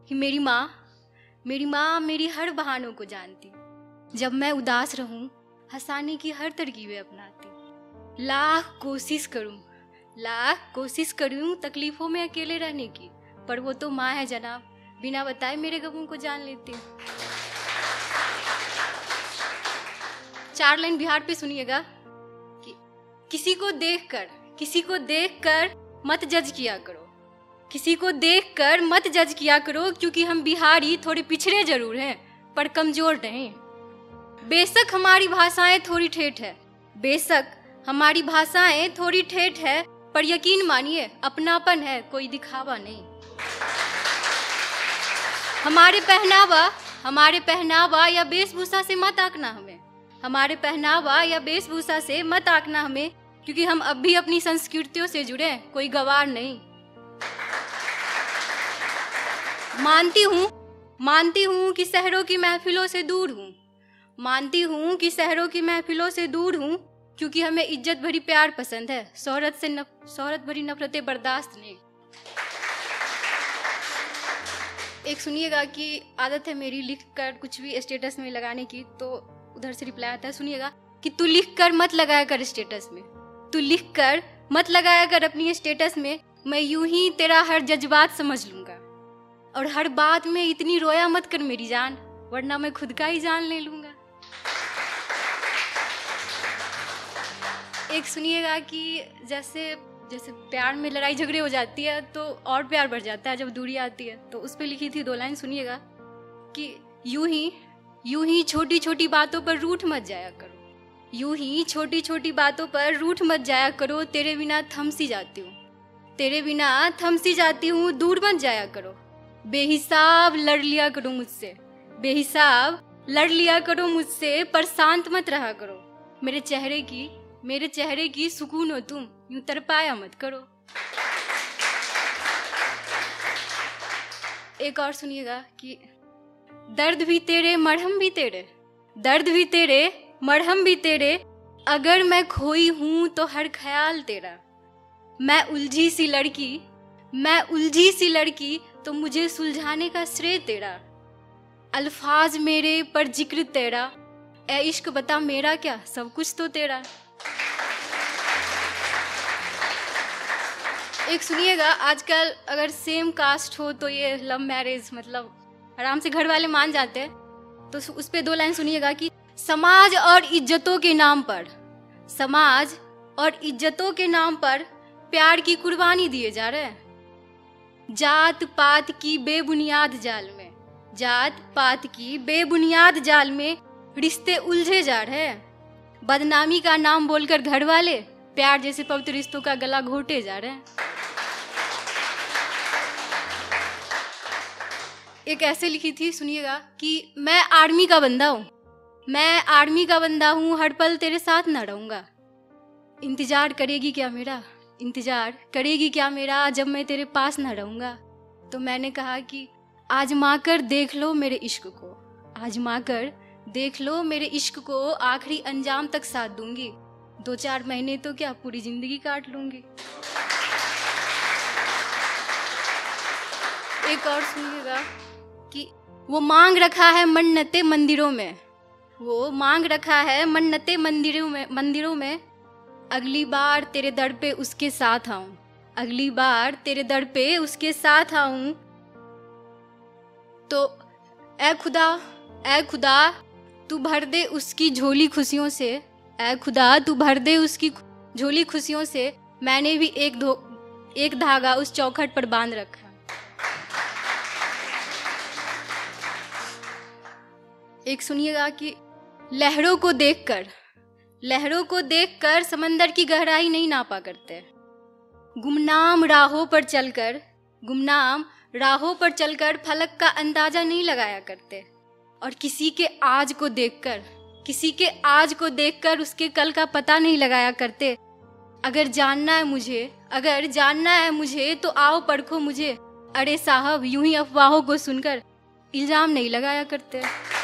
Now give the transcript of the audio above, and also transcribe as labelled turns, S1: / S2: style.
S1: कि मेरी माँ मेरी हर बहानों को जानती, जब मैं उदास रहूं हंसाने की हर तरकीबें अपनाती। लाख कोशिश करूं तकलीफों में अकेले रहने की, पर वो तो माँ है जनाब, बिना बताए मेरे गमों को जान लेती। 4 लाइन बिहार पे सुनिएगा कि किसी को देखकर मत जज किया करो, किसी को देखकर मत जज किया करो, क्योंकि हम बिहारी थोड़े पिछड़े जरूर हैं पर कमजोर नहीं। बेशक हमारी भाषाएं थोड़ी ठेठ है, पर यकीन मानिए अपनापन है, कोई दिखावा नहीं। हमारे पहनावा या वेशभूषा से मत आंकना हमें, क्योंकि हम अब भी अपनी संस्कृतियों से जुड़े, कोई गवार नहीं। मानती हूँ कि शहरों की महफिलों से दूर हूँ, क्योंकि हमें इज्जत भरी प्यार पसंद है, शोहरत भरी नफरतें बर्दाश्त नहीं। एक सुनिएगा कि आदत है मेरी लिख कर कुछ भी स्टेटस में लगाने की, तो उधर से रिप्लाई आता है, सुनिएगा कि तू लिख कर मत लगाया कर अपनी स्टेटस में, मैं यूं ही तेरा हर जज्बात समझ लूंगा, और हर बात में इतनी रोया मत कर मेरी जान, वरना मैं खुद का ही जान ले लूंगा। एक सुनिएगा कि जैसे प्यार में लड़ाई झगड़े हो जाती है तो और प्यार बढ़ जाता है जब दूरी आती है, तो उस पे लिखी थी 2 लाइन, सुनिएगा कि यूं ही छोटी छोटी बातों पर रूठ मत जाया करो, तेरे बिना थम सी जाती हूँ, दूर मत जाया करो, बेहिसाब लड़ लिया करो मुझसे, पर शांत मत रहा करो, मेरे चेहरे की सुकून हो तुम, यूं तरपाया मत करो। एक और सुनिएगा कि दर्द भी तेरे मरहम भी तेरे, अगर मैं खोई हूं तो हर ख्याल तेरा, मैं उलझी सी लड़की तो मुझे सुलझाने का श्रेय तेरा, अल्फाज मेरे पर जिक्र तेरा, ए इश्क बता मेरा क्या, सब कुछ तो तेरा। एक सुनिएगा, आजकल अगर सेम कास्ट हो तो ये लव मैरिज मतलब आराम से घर वाले मान जाते हैं, तो उस पे 2 लाइन सुनिएगा कि समाज और इज्जतों के नाम पर प्यार की कुर्बानी दिए जा रहे हैं, जात पात की बेबुनियाद जाल में रिश्ते उलझे जा रहे हैं, बदनामी का नाम बोलकर घर वाले प्यार जैसे पवित्र रिश्तों का गला घोटे जा रहे हैं। एक ऐसे लिखी थी, सुनिएगा कि मैं आर्मी का बंदा हूँ, हर पल तेरे साथ न रहूंगा, इंतजार करेगी क्या मेरा जब मैं तेरे पास न रहूंगा। तो मैंने कहा कि आजमा कर देख लो मेरे इश्क को, आखिरी अंजाम तक साथ दूंगी, 2-4 महीने तो क्या पूरी जिंदगी काट लूंगी। एक और सुनिएगा कि वो मांग रखा है मन्नते मंदिरों में, अगली बार तेरे दर पे उसके साथ आऊं, तो ऐ खुदा तू भर दे उसकी झोली खुशियों से, मैंने भी एक धागा उस चौखट पर बांध रखा। एक सुनिएगा कि लहरों को देखकर समंदर की गहराई नहीं नापा करते, गुमनाम राहों पर चलकर फलक का अंदाजा नहीं लगाया करते, और किसी के आज को देखकर उसके कल का पता नहीं लगाया करते। अगर जानना है मुझे तो आओ परखो मुझे, अरे साहब यूं ही अफवाहों को सुनकर इल्जाम नहीं लगाया करते।